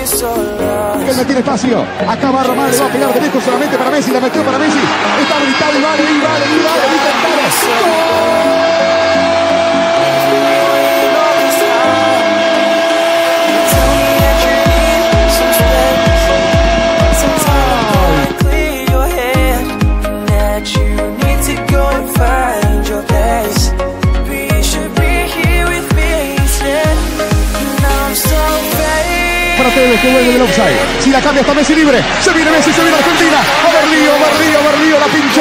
Él no tiene espacio. Acá va Román, le va a pegar de lejos solamente para Messi. La metió para Messi. Está habilitado y vale. Que vuelve del offside. Si la cambia está Messi libre. Se viene Messi, se viene Argentina. A ver lío, la pinchó.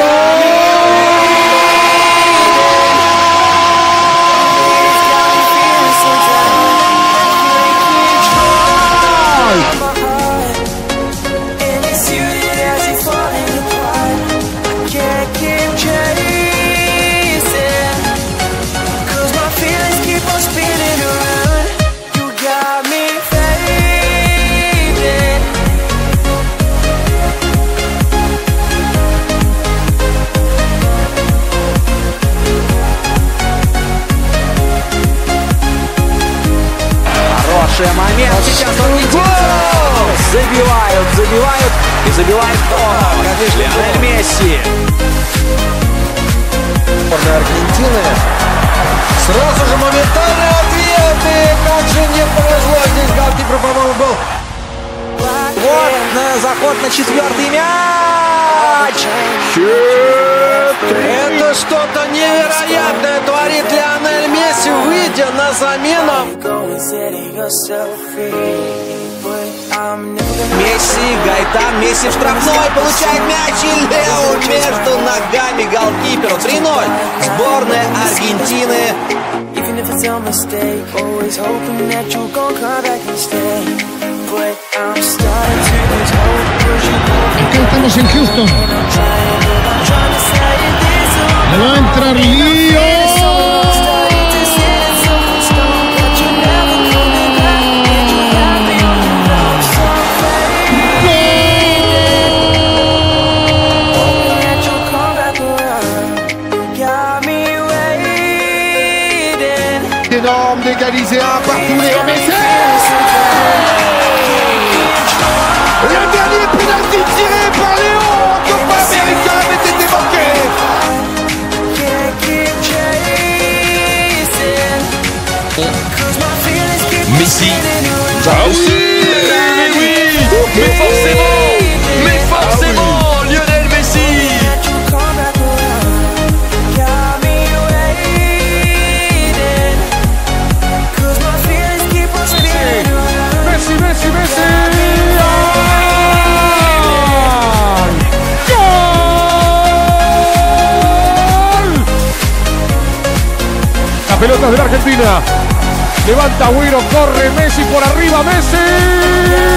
Момент, сейчас он забивают и забивает он, конечно, Лионель Месси. Аргентины. Сразу же моментальный ответ, и как же не повезло, здесь голкипер, по-моему, был. Вот заход на четвертый мяч. Это что-то невероятное творит Лионель Месси, выйдя на замену. Месси, Гайтан, Месси в штрафной, получает мяч и Лео между ногами голкипера. 3-0. Сборная Аргентины. Acá estamos en Houston. Le va a entrar lío. Énorme d'égaliser un partout, Léo Messi. Le dernier penalty tiré par Léo en Copa América avait été manqué. Messi. Ah oui, mais forcément, Lionel Messi. Messi. La pelota de la Argentina. Levanta Agüero, corre Messi por arriba, Messi.